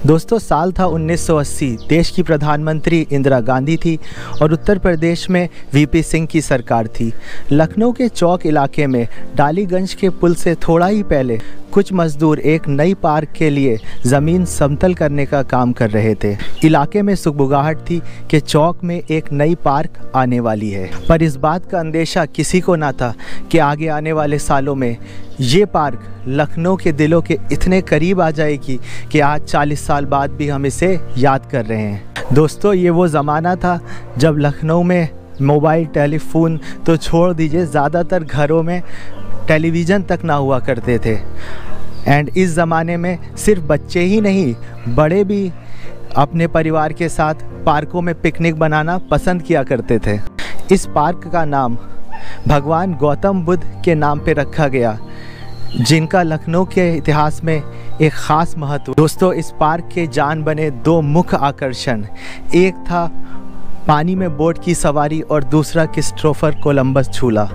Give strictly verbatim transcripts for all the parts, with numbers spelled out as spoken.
दोस्तों साल था उन्नीस सौ अस्सी। देश की प्रधानमंत्री इंदिरा गांधी थी और उत्तर प्रदेश में वीपी सिंह की सरकार थी। लखनऊ के चौक इलाके में डालीगंज के पुल से थोड़ा ही पहले कुछ मजदूर एक नई पार्क के लिए ज़मीन समतल करने का काम कर रहे थे। इलाके में सुगबुगाहट थी कि चौक में एक नई पार्क आने वाली है, पर इस बात का अंदेशा किसी को ना था कि आगे आने वाले सालों में ये पार्क लखनऊ के दिलों के इतने करीब आ जाएगी कि आज चालीस साल बाद भी हम इसे याद कर रहे हैं। दोस्तों ये वो ज़माना था जब लखनऊ में मोबाइल टेलीफोन तो छोड़ दीजिए, ज़्यादातर घरों में टेलीविज़न तक ना हुआ करते थे। एंड इस ज़माने में सिर्फ बच्चे ही नहीं, बड़े भी अपने परिवार के साथ पार्कों में पिकनिक बनाना पसंद किया करते थे। इस पार्क का नाम भगवान गौतम बुद्ध के नाम पे रखा गया, जिनका लखनऊ के इतिहास में एक ख़ास महत्व। दोस्तों इस पार्क के जान बने दो मुख्य आकर्षण, एक था पानी में बोट की सवारी और दूसरा क्रिस्टोफर कोलंबस झूला।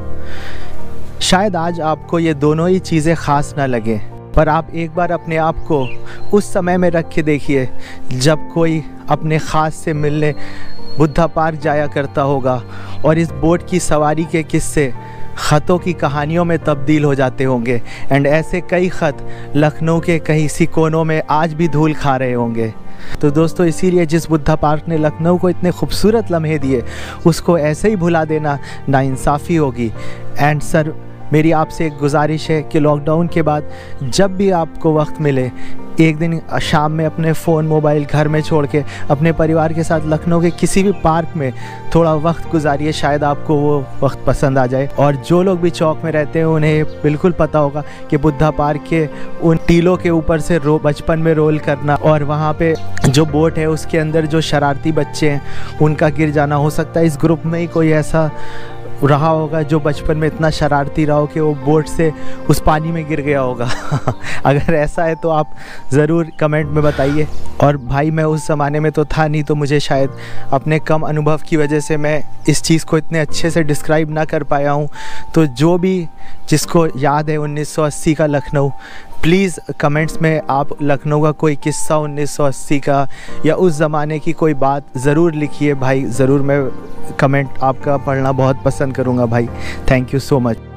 शायद आज आपको ये दोनों ही चीज़ें ख़ास ना लगें, पर आप एक बार अपने आप को उस समय में रख के देखिए जब कोई अपने ख़ास से मिलने बुद्धा पार्क जाया करता होगा और इस बोट की सवारी के किस्से ख़तों की कहानियों में तब्दील हो जाते होंगे। एंड ऐसे कई ख़त लखनऊ के कहीं सी कोनों में आज भी धूल खा रहे होंगे। तो दोस्तों इसीलिए जिस बुद्धा पार्क ने लखनऊ को इतने खूबसूरत लम्हे दिए, उसको ऐसे ही भुला देना नाइंसाफ़ी होगी। एंड सर मेरी आपसे एक गुजारिश है कि लॉकडाउन के बाद जब भी आपको वक्त मिले, एक दिन शाम में अपने फ़ोन मोबाइल घर में छोड़ के अपने परिवार के साथ लखनऊ के किसी भी पार्क में थोड़ा वक्त गुजारिए, शायद आपको वो वक्त पसंद आ जाए। और जो लोग भी चौक में रहते हैं उन्हें बिल्कुल पता होगा कि बुद्धा पार्क के उन टीलों के ऊपर से रो बचपन में रोल करना और वहाँ पे जो बोट है उसके अंदर जो शरारती बच्चे हैं उनका गिर जाना, हो सकता है इस ग्रुप में ही कोई ऐसा रहा होगा जो बचपन में इतना शरारती रहा हो कि वो बोट से उस पानी में गिर गया होगा। अगर ऐसा है तो आप ज़रूर कमेंट में बताइए। और भाई मैं उस ज़माने में तो था नहीं, तो मुझे शायद अपने कम अनुभव की वजह से मैं इस चीज़ को इतने अच्छे से डिस्क्राइब ना कर पाया हूँ। तो जो भी जिसको याद है उन्नीस सौ अस्सी का लखनऊ, प्लीज़ कमेंट्स में आप लखनऊ का कोई किस्सा उन्नीस सौ अस्सी का या उस ज़माने की कोई बात ज़रूर लिखिए भाई। ज़रूर मैं कमेंट आपका पढ़ना बहुत पसंद करूँगा भाई। Thank you so much.